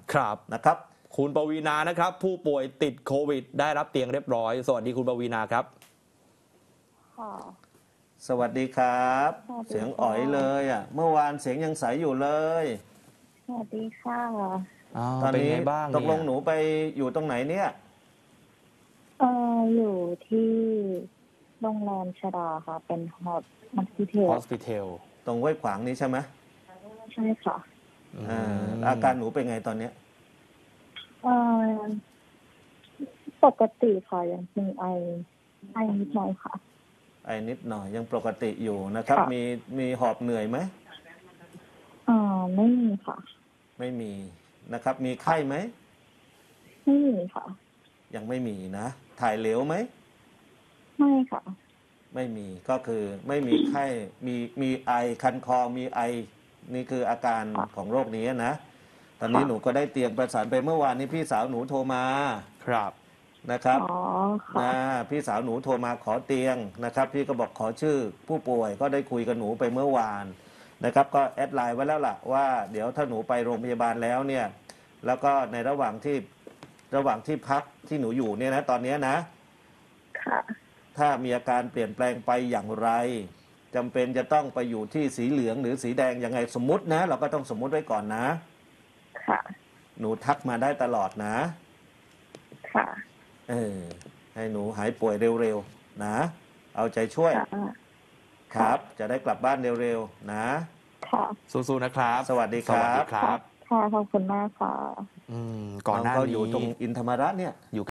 ครับนะครับคุณปวีณานะครับผู้ป่วยติดโควิดได้รับเตียงเรียบร้อยสวัสดีคุณปวีณาครับค่ะสวัสดีครับสวัสดีค่ะเสียงอ๋อยเลยอ่ะเมื่อวานเสียงยังใสอยู่เลยสวัสดีค่ะตอนเป็นนี้ไงบ้างตกลงเนี่ยหนูไปอยู่ตรงไหนเนี่ยอยู่ที่โรงแรมชดาค่ะ เป็นฮอสพิทอลฮอสพิทอลตรงห้วยขวางนี้ใช่ไหมใช่ค่ะอาการหนูเป็นไงตอนเนี้ยเอ่อปกติค่ะยังมีไอนิดหน่อยค่ะไอนิดหน่อยยังปกติอยู่นะครับค่ะมีหอบเหนื่อยไหมไม่มีค่ะไม่มีนะครับ มีไข้ไหมไม่มีค่ะยังไม่มีนะ ถ่ายเหลวไหมไม่ค่ะไม่มีก็คือไม่มีไข้มีไอคันคอมีไอนี่คืออาการค่ะของโรคนี้นะตอนนี้ค่ะหนูก็ได้เตรียมประสานไปเมื่อวานนี้พี่สาวหนูโทรมาครับนะครับอ๋อค่ะพี่สาวหนูโทรมาขอเตียงนะครับพี่ก็บอกขอชื่อผู้ป่วยก็ได้คุยกับหนูไปเมื่อวานนะครับก็แอดไลน์ไว้แล้วล่ะว่าเดี๋ยวถ้าหนูไปโรงพยาบาลแล้วเนี่ยแล้วก็ในระหว่างที่พักที่หนูอยู่เนี่ยนะตอนนี้นะค่ะถ้ามีอาการเปลี่ยนแปลงไปอย่างไรจำเป็นจะต้องไปอยู่ที่สีเหลืองหรือสีแดงยังไงสมมุตินะเราก็ต้องสมมุติไว้ก่อนนะค่ะหนูทักมาได้ตลอดนะค่ะให้หนูหายป่วยเร็วๆนะเอาใจช่วยค่ะครับ จะได้กลับบ้านเร็วๆนะค่ะสู้ๆนะครับสวัสดีครับสวัสดีครับค่ะ ขอบคุณมากค่ะก่อนหน้าเขานี้อยู่ตรงอินธรรมระเนี่ยอยู่